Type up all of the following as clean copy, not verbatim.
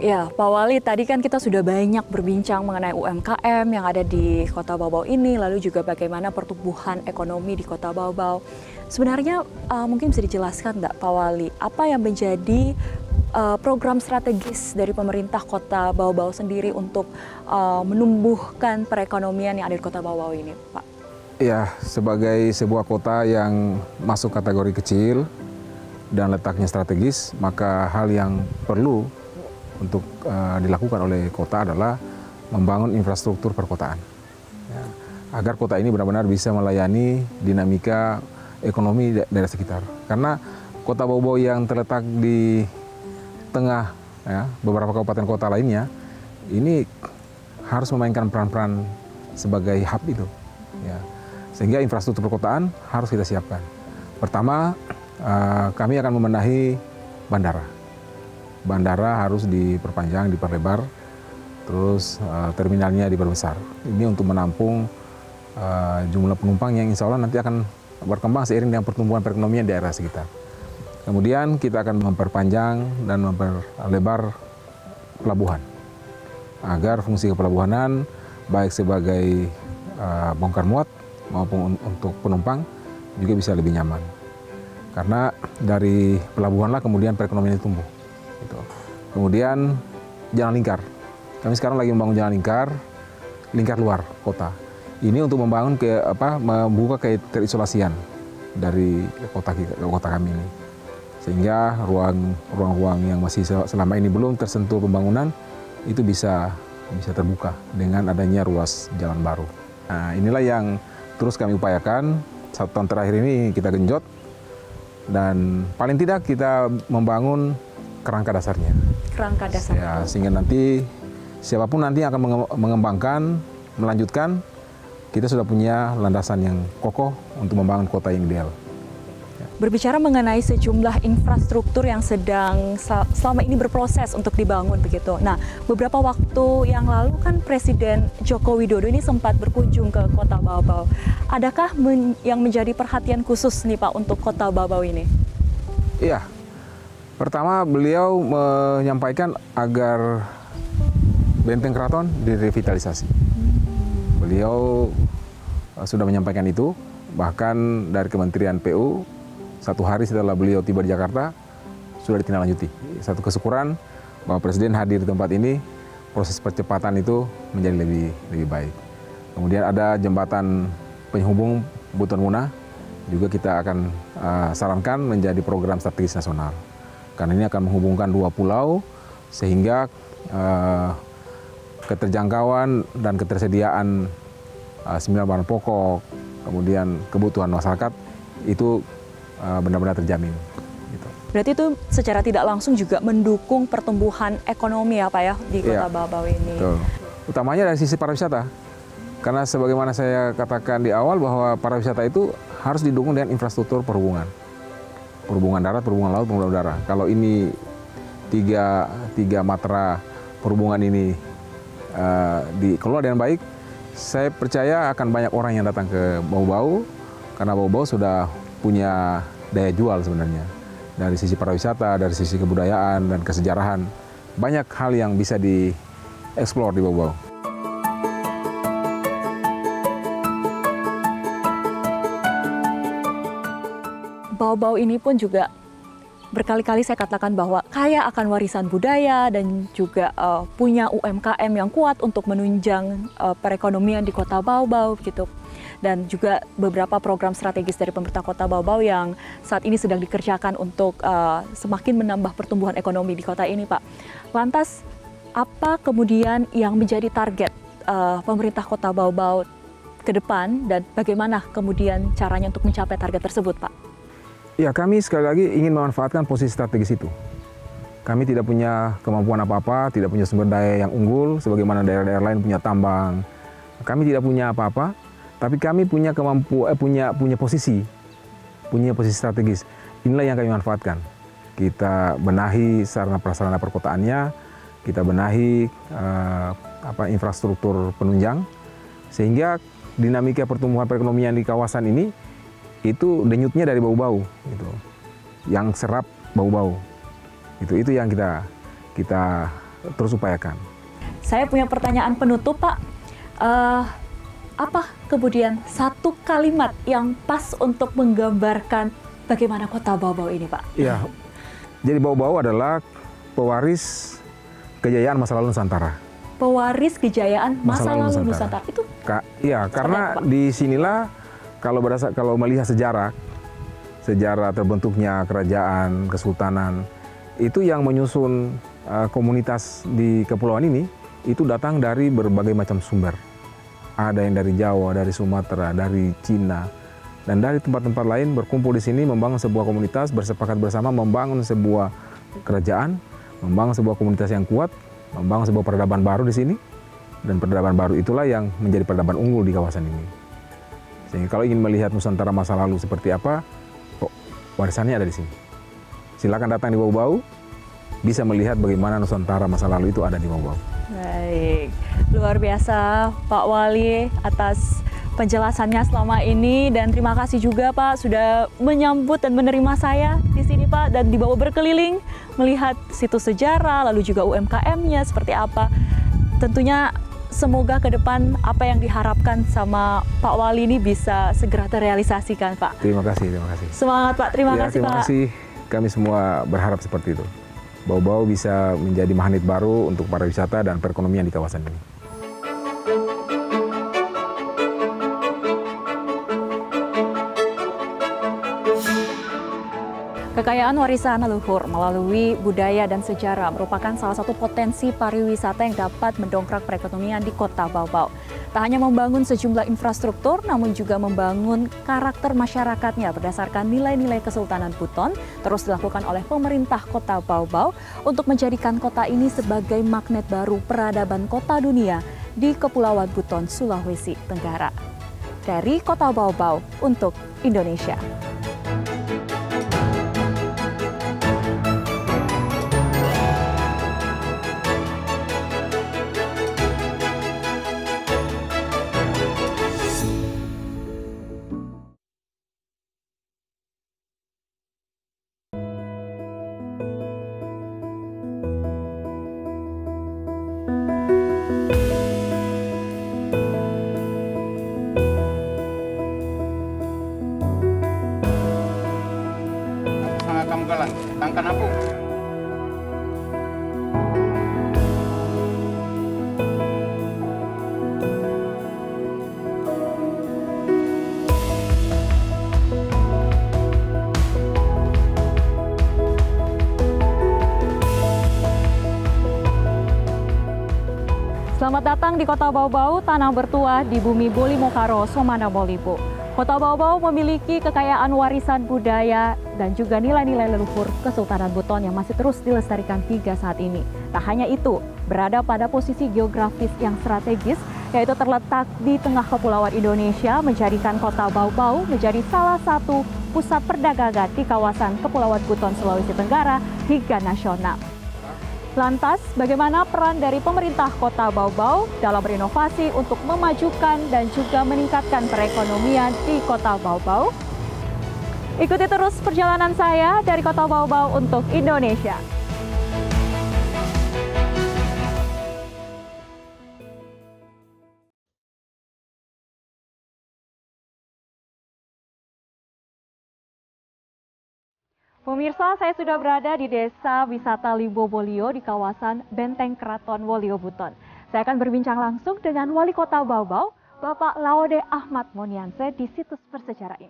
Ya, Pak Wali, tadi kan kita sudah banyak berbincang mengenai UMKM yang ada di Kota Bau-Bau ini, lalu juga bagaimana pertumbuhan ekonomi di Kota Bau-Bau. Sebenarnya mungkin bisa dijelaskan nggak, Pak Wali, apa yang menjadi program strategis dari pemerintah Kota Bau-Bau sendiri untuk menumbuhkan perekonomian yang ada di Kota Bau-Bau ini, Pak? Ya, sebagai sebuah kota yang masuk kategori kecil dan letaknya strategis, maka hal yang perlu untuk dilakukan oleh kota adalah membangun infrastruktur perkotaan. Ya, agar kota ini benar-benar bisa melayani dinamika ekonomi daerah sekitar. Karena Kota Bau-Bau yang terletak di tengah ya, beberapa kabupaten kota lainnya, ini harus memainkan peran-peran sebagai hub itu. Ya. Sehingga infrastruktur perkotaan harus kita siapkan. Pertama, kami akan membenahi bandara. Bandara harus diperpanjang, diperlebar, terus terminalnya diperbesar. Ini untuk menampung jumlah penumpang yang insya Allah nanti akan berkembang seiring dengan pertumbuhan perekonomian di daerah sekitar. Kemudian kita akan memperpanjang dan memperlebar pelabuhan, agar fungsi kepelabuhanan baik sebagai bongkar muat maupun untuk penumpang juga bisa lebih nyaman. Karena dari pelabuhanlah kemudian perekonomian itu tumbuh. Gitu. Kemudian jalan lingkar. Kami sekarang lagi membangun jalan lingkar luar kota. Ini untuk membangun membuka keisolasian dari kota kami ini. Sehingga ruang-ruang yang masih selama ini belum tersentuh pembangunan itu bisa terbuka dengan adanya ruas jalan baru. Nah, inilah yang terus kami upayakan. 1 tahun terakhir ini kita genjot dan paling tidak kita membangun kerangka dasarnya. Kerangka dasar. Ya, sehingga nanti siapapun nanti akan mengembangkan, melanjutkan, kita sudah punya landasan yang kokoh untuk membangun kota yang ideal. Berbicara mengenai sejumlah infrastruktur yang sedang selama ini berproses untuk dibangun begitu. Nah, beberapa waktu yang lalu kan Presiden Joko Widodo ini sempat berkunjung ke Kota Bau-Bau. Adakah yang menjadi perhatian khusus nih Pak untuk Kota Bau-Bau ini? Iya. Pertama, beliau menyampaikan agar Benteng Keraton direvitalisasi. Beliau sudah menyampaikan itu, bahkan dari Kementerian PU, 1 hari setelah beliau tiba di Jakarta, sudah ditindaklanjuti. Satu kesyukuran bahwa Presiden hadir di tempat ini, proses percepatan itu menjadi lebih baik. Kemudian ada jembatan penghubung Buton Muna, juga kita akan sarankan menjadi program strategis nasional. Karena ini akan menghubungkan 2 pulau, sehingga keterjangkauan dan ketersediaan 9 bahan pokok, kemudian kebutuhan masyarakat itu benar-benar terjamin. Gitu. Berarti itu secara tidak langsung juga mendukung pertumbuhan ekonomi ya Pak ya di Kota Bau-Bau ini. Betul. Utamanya dari sisi pariwisata. Karena sebagaimana saya katakan di awal bahwa pariwisata itu harus didukung dengan infrastruktur perhubungan. Perhubungan darat, perhubungan laut, perhubungan udara. Kalau ini tiga matra perhubungan ini dikelola dengan baik, saya percaya akan banyak orang yang datang ke Bau-Bau, karena Bau-Bau sudah punya daya jual sebenarnya. Dari sisi pariwisata, dari sisi kebudayaan dan kesejarahan, banyak hal yang bisa dieksplor di Bau-Bau. Bau-Bau ini pun juga berkali-kali saya katakan bahwa kaya akan warisan budaya dan juga punya UMKM yang kuat untuk menunjang perekonomian di Kota Bau-Bau gitu. Dan juga beberapa program strategis dari pemerintah Kota Bau-Bau yang saat ini sedang dikerjakan untuk semakin menambah pertumbuhan ekonomi di kota ini, Pak. Lantas, apa kemudian yang menjadi target pemerintah Kota Bau-Bau ke depan dan bagaimana kemudian caranya untuk mencapai target tersebut, Pak? Ya, kami sekali lagi ingin memanfaatkan posisi strategis itu. Kami tidak punya kemampuan apa-apa, tidak punya sumber daya yang unggul, sebagaimana daerah-daerah lain punya tambang. Kami tidak punya apa-apa, tapi kami punya punya posisi strategis. Inilah yang kami manfaatkan. Kita benahi sarana prasarana perkotaannya, kita benahi infrastruktur penunjang, sehingga dinamika pertumbuhan perekonomian di kawasan ini itu denyutnya dari Bau-Bau, gitu. Yang serap Bau-Bau. Itu yang kita terus upayakan. Saya punya pertanyaan penutup, Pak. Apa kemudian satu kalimat yang pas untuk menggambarkan bagaimana kota Bau-Bau ini, Pak? Ya, jadi Bau-Bau adalah pewaris kejayaan masa lalu Nusantara. Pewaris kejayaan masa lalu Nusantara. Itu Iya, karena di sinilah kalau melihat sejarah terbentuknya kerajaan, kesultanan, itu yang menyusun komunitas di kepulauan ini itu datang dari berbagai macam sumber. Ada yang dari Jawa, dari Sumatera, dari Cina, dan dari tempat-tempat lain berkumpul di sini membangun sebuah komunitas, bersepakat bersama membangun sebuah kerajaan, membangun sebuah komunitas yang kuat, membangun sebuah peradaban baru di sini, dan peradaban baru itulah yang menjadi peradaban unggul di kawasan ini. Sehingga kalau ingin melihat Nusantara masa lalu seperti apa, warisannya ada di sini. Silakan datang di Bau-Bau, bisa melihat bagaimana Nusantara masa lalu itu ada di Bau-Bau. Baik, luar biasa Pak Wali atas penjelasannya selama ini, dan terima kasih juga Pak sudah menyambut dan menerima saya di sini Pak, dan dibawa berkeliling melihat situs sejarah lalu juga UMKM-nya seperti apa. Tentunya semoga ke depan apa yang diharapkan sama Pak Wali ini bisa segera terrealisasikan Pak. Terima kasih, terima kasih. Semangat Pak, terima kasih Pak. Terima kasih, kami semua berharap seperti itu. Bau-Bau bisa menjadi magnet baru untuk para wisata dan perekonomian di kawasan ini. Kekayaan warisan leluhur melalui budaya dan sejarah merupakan salah satu potensi pariwisata yang dapat mendongkrak perekonomian di kota Bau-Bau. Tak hanya membangun sejumlah infrastruktur, namun juga membangun karakter masyarakatnya berdasarkan nilai-nilai Kesultanan Buton, terus dilakukan oleh pemerintah kota Bau-Bau untuk menjadikan kota ini sebagai magnet baru peradaban kota dunia di Kepulauan Buton, Sulawesi Tenggara. Dari kota Bau-Bau untuk Indonesia. Tangkan aku. Selamat datang di Kota Bau-Bau, tanah bertuah di bumi Bolimokaro, Somana Bolibo. Kota Bau-Bau memiliki kekayaan warisan budaya dan juga nilai-nilai leluhur Kesultanan Buton yang masih terus dilestarikan hingga saat ini. Tak hanya itu, berada pada posisi geografis yang strategis, yaitu terletak di tengah kepulauan Indonesia, menjadikan Kota Bau-Bau menjadi salah satu pusat perdagangan di kawasan Kepulauan Buton, Sulawesi Tenggara hingga nasional. Lantas, bagaimana peran dari pemerintah Kota Bau-Bau dalam berinovasi untuk memajukan dan juga meningkatkan perekonomian di Kota Bau-Bau? Ikuti terus perjalanan saya dari Kota Bau-Bau untuk Indonesia. Pemirsa, saya sudah berada di Desa Wisata Limbobolio di kawasan Benteng Keraton Wolio Buton. Saya akan berbincang langsung dengan Wali Kota Bau-Bau, Bapak Laude Ahmad Monianse di situs bersejarah ini.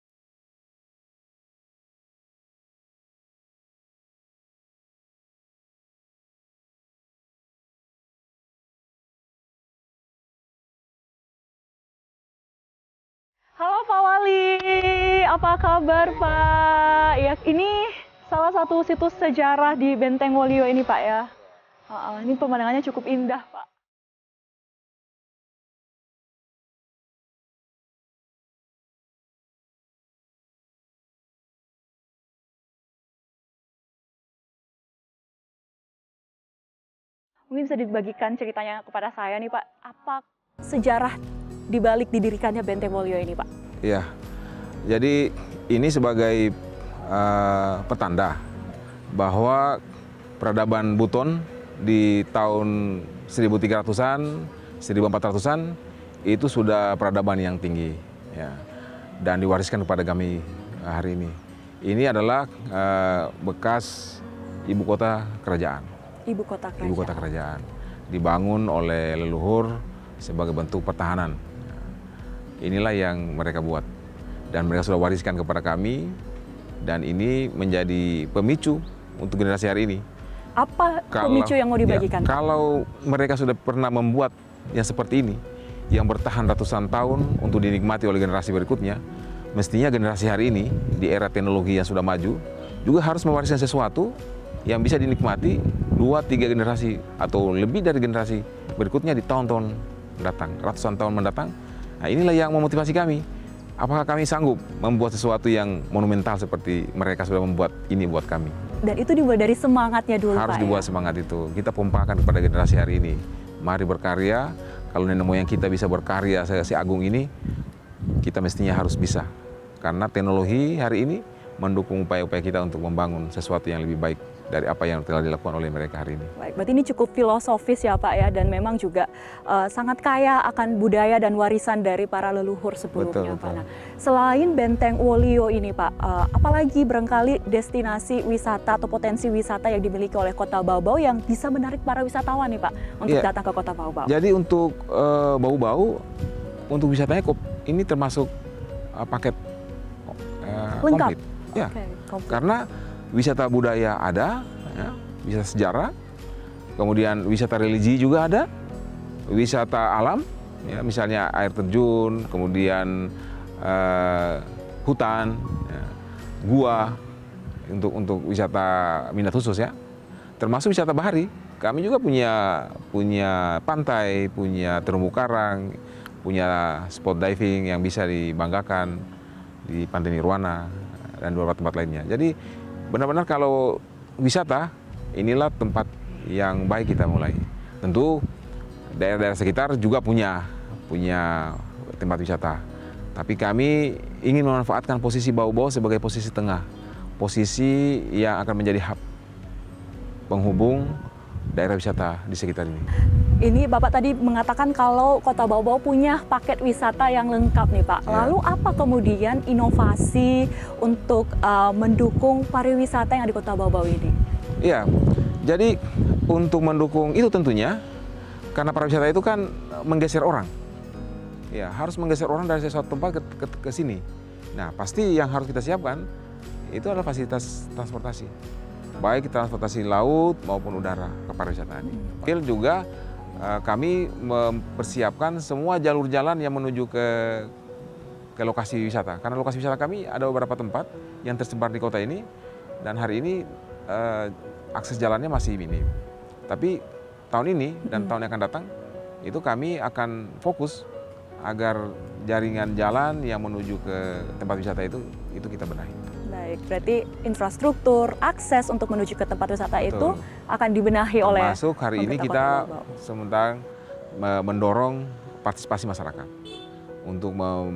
Halo Pak Wali, apa kabar Pak? Ya, ini salah satu situs sejarah di Benteng Wolio ini Pak ya. Ini pemandangannya cukup indah Pak. Mungkin bisa dibagikan ceritanya kepada saya nih Pak, apa sejarah di balik didirikannya Benteng Wolio ini, Pak? Iya, jadi ini sebagai petanda bahwa peradaban Buton di tahun 1300-an, 1400-an itu sudah peradaban yang tinggi ya, dan diwariskan kepada kami hari ini. Ini adalah bekas ibu kota kerajaan. Ibu kota kerajaan. Ibu kota kerajaan dibangun oleh leluhur sebagai bentuk pertahanan. Inilah yang mereka buat dan mereka sudah wariskan kepada kami, dan ini menjadi pemicu untuk generasi hari ini. Apa pemicu yang mau dibagikan? Ya, kalau mereka sudah pernah membuat yang seperti ini, yang bertahan ratusan tahun untuk dinikmati oleh generasi berikutnya, mestinya generasi hari ini di era teknologi yang sudah maju juga harus mewariskan sesuatu yang bisa dinikmati 2-3 generasi atau lebih dari generasi berikutnya di tahun-tahun mendatang, ratusan tahun mendatang. Nah, inilah yang memotivasi kami. Apakah kami sanggup membuat sesuatu yang monumental seperti mereka sudah membuat ini buat kami? Dan itu dibuat dari semangatnya dulu, harus Pak. Dibuat ya? Semangat itu. Kita pompakan kepada generasi hari ini. Mari berkarya. Kalau nenek moyang kita bisa berkarya si Agung ini, kita mestinya harus bisa. Karena teknologi hari ini mendukung upaya-upaya kita untuk membangun sesuatu yang lebih baik dari apa yang telah dilakukan oleh mereka hari ini. Baik, berarti ini cukup filosofis ya Pak ya, dan memang juga sangat kaya akan budaya dan warisan dari para leluhur sebelumnya. Betul, Pak. Nah, selain Benteng Wolio ini Pak, apalagi barangkali destinasi wisata atau potensi wisata yang dimiliki oleh Kota Bau-Bau yang bisa menarik para wisatawan nih Pak untuk datang ke Kota Bau-Bau? Jadi untuk Bau-Bau, untuk wisatanya ini termasuk paket lengkap. Komplit. Ya, komplit. Karena wisata budaya ada, ya, wisata sejarah, kemudian wisata religi juga ada, wisata alam, ya, misalnya air terjun, kemudian hutan, ya, gua untuk wisata minat khusus ya, termasuk wisata bahari. Kami juga punya pantai, punya terumbu karang, punya spot diving yang bisa dibanggakan di Pantai Nirwana dan beberapa tempat lainnya. Jadi benar-benar kalau wisata, inilah tempat yang baik kita mulai. Tentu daerah-daerah sekitar juga punya tempat wisata. Tapi kami ingin memanfaatkan posisi Bau-Bau sebagai posisi tengah. Posisi yang akan menjadi hub penghubung daerah wisata di sekitar ini. Ini Bapak tadi mengatakan kalau Kota Bau-Bau punya paket wisata yang lengkap nih Pak. Lalu apa kemudian inovasi untuk mendukung pariwisata yang ada di Kota Bau-Bau ini? Iya, jadi untuk mendukung itu tentunya karena pariwisata itu kan menggeser orang. Ya, harus menggeser orang dari sesuatu tempat ke sini. Nah, pasti yang harus kita siapkan itu adalah fasilitas transportasi. Baik transportasi laut maupun udara ke pariwisata ini. Juga kami mempersiapkan semua jalur jalan yang menuju ke lokasi wisata. Karena lokasi wisata kami ada beberapa tempat yang tersebar di kota ini, dan hari ini akses jalannya masih minim. Tapi tahun ini dan tahun yang akan datang, itu kami akan fokus agar jaringan jalan yang menuju ke tempat wisata itu kita benahi. Baik, berarti infrastruktur, akses untuk menuju ke tempat wisata itu akan dibenahi oleh Termasuk hari ini kita sementara mendorong partisipasi masyarakat untuk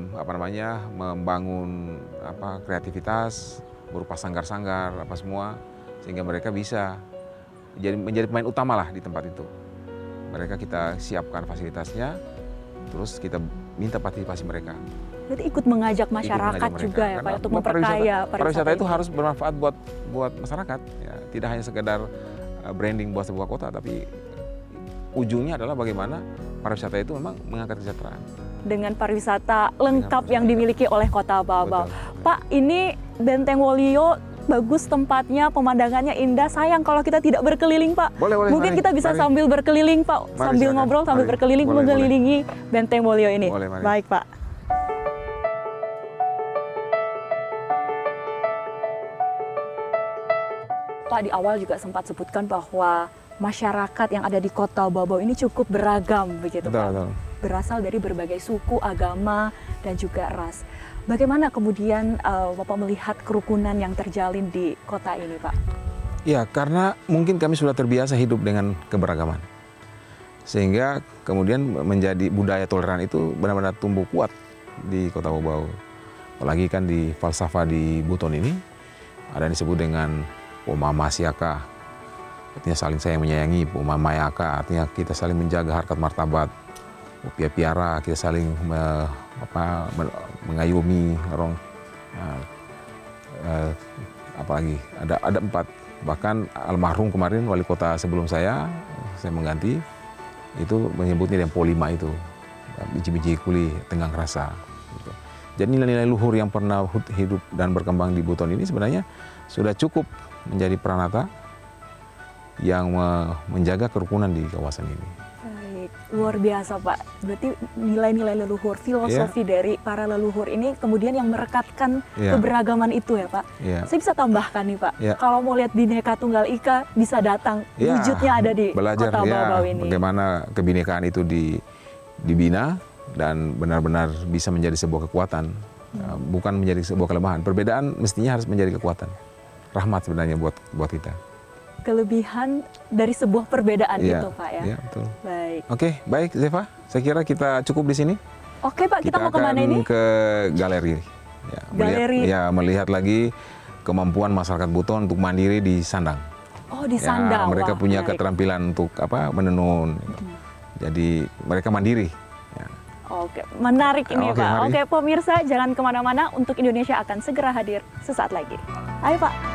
membangun kreativitas berupa sanggar-sanggar apa semua, sehingga mereka bisa menjadi pemain utama lah di tempat itu. Mereka kita siapkan fasilitasnya, terus kita minta partisipasi mereka. Berarti ikut mengajak masyarakat juga ya Pak untuk memperkaya pariwisata itu harus bermanfaat buat masyarakat, ya, tidak hanya sekedar branding buat sebuah kota, tapi ujungnya adalah bagaimana pariwisata itu memang mengangkat kesejahteraan. Dengan pariwisata lengkap yang dimiliki oleh Kota Bau-Bau. Pak, ini Benteng Wolio bagus tempatnya, pemandangannya indah. Sayang kalau kita tidak berkeliling, Pak. Boleh, mungkin kita bisa sambil berkeliling, Pak. Sambil ngobrol, sambil berkeliling, mengelilingi Benteng Wolio ini. Baik, Pak. Pak, di awal juga sempat sebutkan bahwa masyarakat yang ada di Kota Bau-Bau ini cukup beragam, begitu Pak. Betul. Berasal dari berbagai suku, agama, dan juga ras. Bagaimana kemudian Bapak melihat kerukunan yang terjalin di kota ini, Pak? Ya, karena mungkin kami sudah terbiasa hidup dengan keberagaman. Sehingga kemudian menjadi budaya toleran itu benar-benar tumbuh kuat di Kota Bau-Bau. Apalagi kan di falsafah di Buton ini, ada yang disebut dengan Omama Siaka, artinya saling sayang menyayangi, Mamayaka, artinya kita saling menjaga harkat martabat, Piara, kita saling mengayomi orang, apalagi ada 4, bahkan almarhum kemarin wali kota sebelum saya mengganti, itu menyebutnya Dempo 5 itu, biji-biji kuli tenggang rasa. Gitu. Jadi nilai-nilai luhur yang pernah hidup dan berkembang di Buton ini sebenarnya sudah cukup menjadi peranata yang menjaga kerukunan di kawasan ini. Baik, luar biasa Pak. Berarti nilai-nilai leluhur, filosofi dari para leluhur ini kemudian yang merekatkan keberagaman itu ya Pak. Saya bisa tambahkan nih Pak, kalau mau lihat Bhinneka Tunggal Ika bisa datang, wujudnya ada di belajar, Kota Baubau ini. Bagaimana kebinekaan itu dibina dan benar-benar bisa menjadi sebuah kekuatan, bukan menjadi sebuah kelemahan. Perbedaan mestinya harus menjadi kekuatan, rahmat sebenarnya buat kita. Kelebihan dari sebuah perbedaan itu Pak ya. Iya, betul. Baik. Oke, baik Zeva. Saya kira kita cukup di sini. Oke Pak, kita mau kemana ini? Ke galeri. Ya, galeri. Melihat lagi kemampuan masyarakat Buton untuk mandiri di sandang. Oh, di sandang. Mereka punya keterampilan untuk menenun. Jadi mereka mandiri. Ya. Oke, menarik ini Pak. Mari. Oke, pemirsa jangan kemana-mana. Untuk Indonesia akan segera hadir sesaat lagi. Ayo Pak.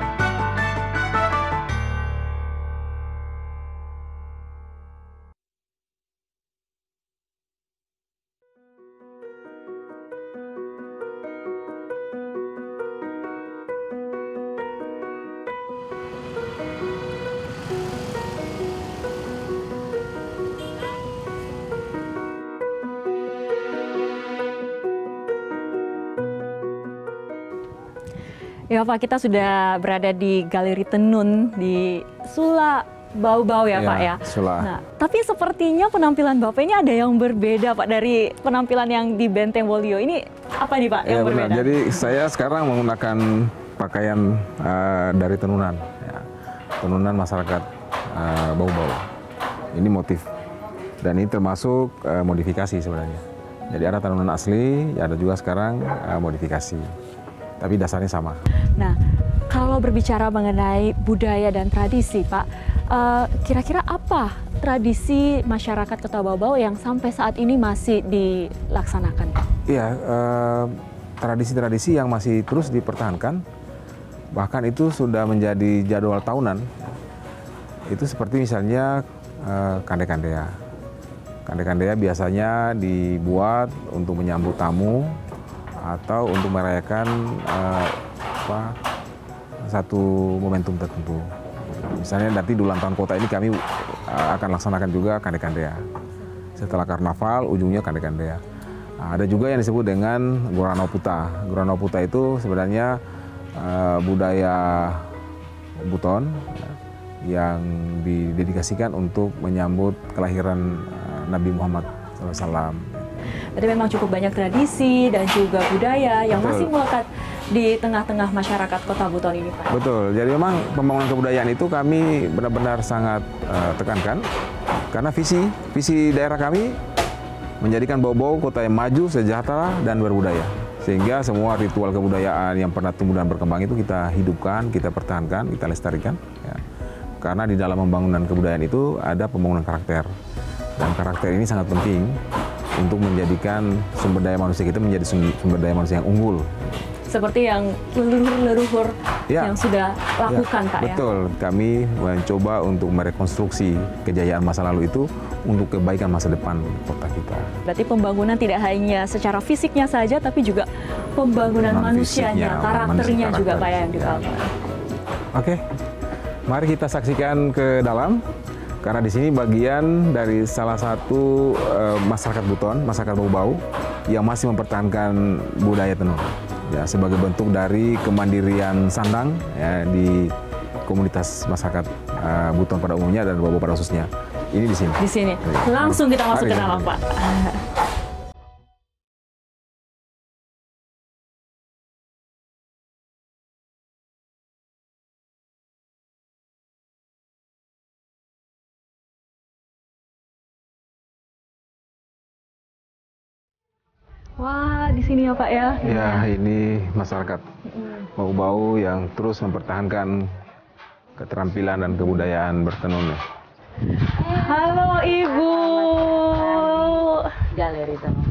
Ya Pak, kita sudah berada di Galeri Tenun di Sula Baubau ya Pak ya. Sula. Nah, tapi sepertinya penampilan Bapak ini ada yang berbeda Pak dari penampilan yang di Benteng Wolio. Ini apa nih Pak yang berbeda? Benar. Jadi saya sekarang menggunakan pakaian dari tenunan, tenunan masyarakat Baubau. Ini motif dan ini termasuk modifikasi sebenarnya. Jadi ada tenunan asli, ada juga sekarang modifikasi. Tapi dasarnya sama. Nah, kalau berbicara mengenai budaya dan tradisi, Pak, kira-kira apa tradisi masyarakat Kota Baubau yang sampai saat ini masih dilaksanakan, Pak? Iya, tradisi-tradisi yang masih terus dipertahankan, bahkan itu sudah menjadi jadwal tahunan. Itu seperti misalnya kande-kandea. Kande-kandea biasanya dibuat untuk menyambut tamu, atau untuk merayakan satu momentum tertentu. Misalnya nanti di ulang tahun kota ini kami akan laksanakan juga kande-kandea. Setelah karnaval, ujungnya kande-kandea. Ada juga yang disebut dengan Gorano Puta. Gorano Puta itu sebenarnya budaya Buton yang didedikasikan untuk menyambut kelahiran Nabi Muhammad SAW. Jadi memang cukup banyak tradisi dan juga budaya yang masih melekat di tengah-tengah masyarakat Kota Buton ini, Pak. Betul. Jadi memang pembangunan kebudayaan itu kami benar-benar sangat tekankan karena visi daerah kami menjadikan Baubau kota yang maju, sejahtera dan berbudaya. Sehingga semua ritual kebudayaan yang pernah tumbuh dan berkembang itu kita hidupkan, kita pertahankan, kita lestarikan. Ya. Karena di dalam pembangunan kebudayaan itu ada pembangunan karakter. Dan karakter ini sangat penting untuk menjadikan sumber daya manusia kita menjadi sumber daya manusia yang unggul. Seperti yang leluhur-leluhur yang sudah lakukan, Pak. Betul, kami mencoba untuk merekonstruksi kejayaan masa lalu itu untuk kebaikan masa depan kota kita. Berarti pembangunan tidak hanya secara fisiknya saja, tapi juga pembangunan manusianya, karakternya juga Pak yang dibangun. Oke, mari kita saksikan ke dalam. Karena di sini bagian dari salah satu masyarakat Buton, masyarakat Baubau yang masih mempertahankan budaya tenun. Ya, sebagai bentuk dari kemandirian sandang ya, di komunitas masyarakat Buton pada umumnya dan Baubau pada khususnya. Ini di sini. Di sini. Langsung kita masuk ke dalam, Pak. Wah, di sini ya Pak ya? Ya, ini masyarakat Baubau yang terus mempertahankan keterampilan dan kebudayaan bertenun. Halo Ibu. Galeri Tenun.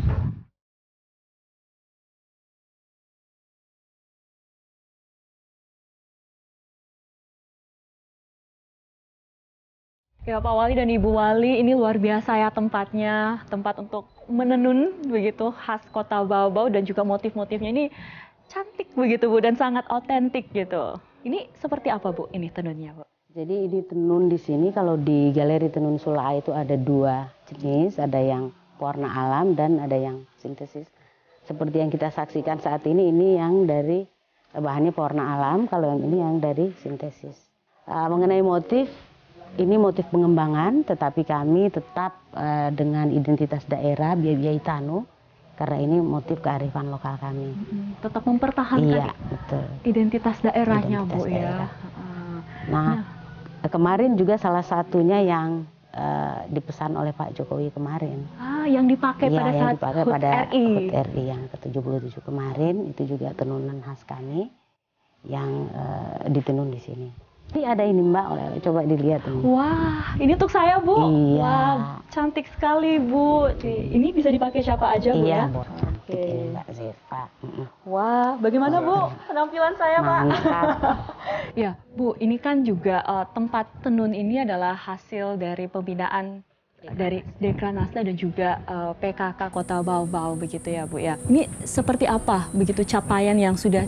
Ya Pak Wali dan Ibu Wali, ini luar biasa ya tempatnya, tempat untuk menenun begitu khas Kota Bau-Bau dan juga motif-motifnya ini cantik begitu Bu dan sangat otentik gitu. Ini seperti apa Bu ini tenunnya Bu? Jadi ini tenun di sini kalau di Galeri Tenun Sula itu ada 2 jenis, ada yang warna alam dan ada yang sintesis. Seperti yang kita saksikan saat ini yang dari bahannya pewarna alam, kalau yang ini yang dari sintesis. Mengenai motif, ini motif pengembangan, tetapi kami tetap dengan identitas daerah Biaya Tanu, karena ini motif kearifan lokal kami. Tetap mempertahankan betul. Identitas daerahnya Identitas Bu daerah. Ya. Nah, kemarin juga salah satunya yang dipesan oleh Pak Jokowi kemarin. Yang dipakai pada yang saat dipakai HUT pada RI. HUT RI yang ke-77 kemarin, itu juga tenunan khas kami yang ditenun di sini. Ini ada ini Mbak, coba dilihat ini. Wah, ini untuk saya Bu. Iya. Wah, cantik sekali Bu. Ini bisa dipakai siapa aja Bu ya? Iya, Bu. Oke. Ini Mbak Zefa. Wah, bagaimana Bu penampilan saya Pak? Mantap. Ya Bu, ini kan juga tempat tenun ini adalah hasil dari pembinaan dari Dekranasda dan juga PKK Kota Bau-Bau begitu ya Bu ya. Ini seperti apa begitu capaian yang sudah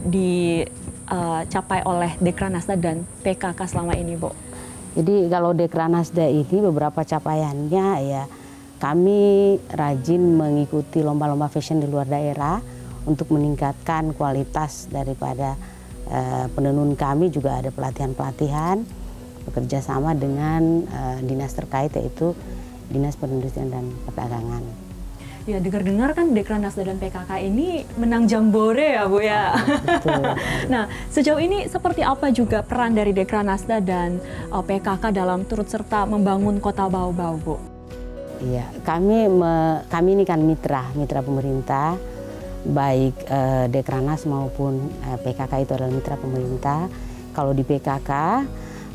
dicapai oleh Dekranasda dan PKK selama ini Bu? Jadi kalau Dekranasda ini beberapa capaiannya ya, kami rajin mengikuti lomba-lomba fashion di luar daerah untuk meningkatkan kualitas daripada penenun kami. Juga ada pelatihan-pelatihan bekerja sama dengan dinas terkait, yaitu Dinas Perindustrian dan Perdagangan. Ya, dengar-dengar kan Dekranasda dan PKK ini menang Jambore ya Bu ya. Betul. Nah, sejauh ini seperti apa juga peran dari Dekranasda dan PKK dalam turut serta membangun Kota Bau-Bau Bu? Iya, kami ini kan mitra pemerintah, baik Dekranas maupun PKK itu adalah mitra pemerintah. Kalau di PKK,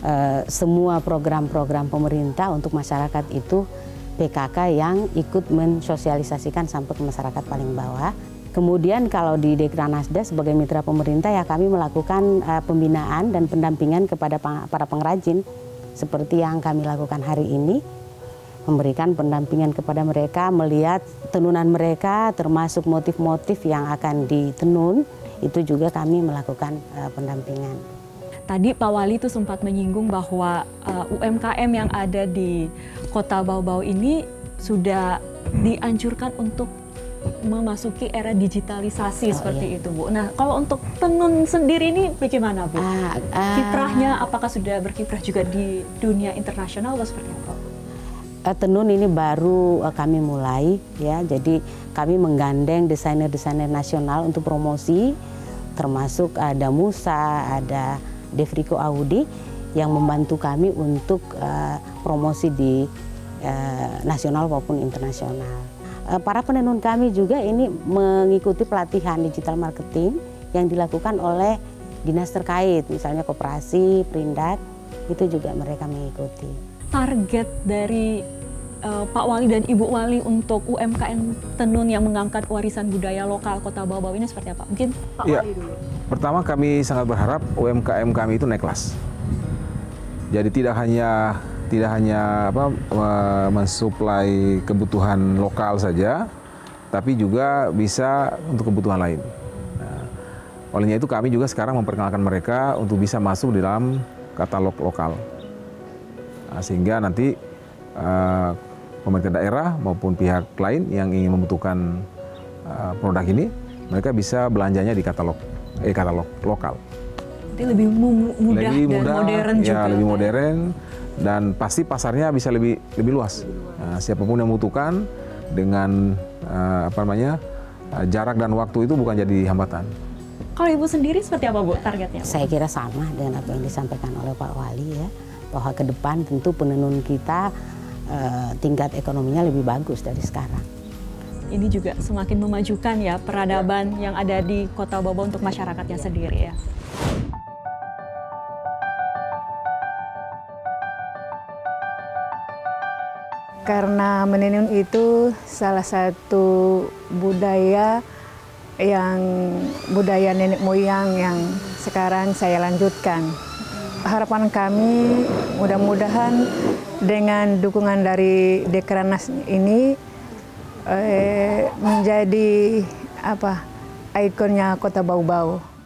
semua program-program pemerintah untuk masyarakat itu PKK yang ikut mensosialisasikan sampai ke masyarakat paling bawah. Kemudian kalau di Dekranasda sebagai mitra pemerintah ya kami melakukan pembinaan dan pendampingan kepada para pengrajin seperti yang kami lakukan hari ini. Memberikan pendampingan kepada mereka, melihat tenunan mereka termasuk motif-motif yang akan ditenun, itu juga kami melakukan pendampingan. Tadi Pak Wali itu sempat menyinggung bahwa UMKM yang ada di Kota Bau-Bau ini sudah dianjurkan untuk memasuki era digitalisasi seperti itu Bu. Nah, kalau untuk tenun sendiri ini bagaimana Bu? Kiprahnya apakah sudah berkiprah juga di dunia internasional atau seperti apa? Tenun ini baru kami mulai ya, jadi kami menggandeng desainer-desainer nasional untuk promosi, termasuk ada Musa, ada Devrico Audi yang membantu kami untuk promosi di nasional maupun internasional. Para penenun kami juga ini mengikuti pelatihan digital marketing yang dilakukan oleh dinas terkait, misalnya koperasi, Perindak, itu juga mereka mengikuti. Target dari Pak Wali dan Ibu Wali untuk UMKM tenun yang mengangkat warisan budaya lokal Kota Bau-Bau ini seperti apa? Mungkin Pak Wali dulu. Pertama, kami sangat berharap UMKM kami itu naik kelas. Jadi tidak hanya mensuplai kebutuhan lokal saja, tapi juga bisa untuk kebutuhan lain. Nah, olehnya itu kami juga sekarang memperkenalkan mereka untuk bisa masuk di dalam katalog lokal. Nah, sehingga nanti pemerintah daerah maupun pihak lain yang ingin membutuhkan produk ini, mereka bisa belanjanya di katalog lokal. Jadi lebih mudah dan modern juga. Ya, lebih modern dan pasti pasarnya bisa lebih luas. Nah, siapapun yang membutuhkan dengan jarak dan waktu itu bukan jadi hambatan. Kalau Ibu sendiri seperti apa Bu targetnya? Saya kira sama dengan apa yang disampaikan oleh Pak Wali ya, bahwa ke depan tentu penenun kita tingkat ekonominya lebih bagus dari sekarang. Ini juga semakin memajukan ya peradaban yang ada di Kota Bau-Bau untuk masyarakatnya sendiri ya. karena menenun itu salah satu budaya nenek moyang yang sekarang saya lanjutkan. Harapan kami mudah-mudahan dengan dukungan dari Dekranasda ini menjadi ikonnya Kota Bau-Bau.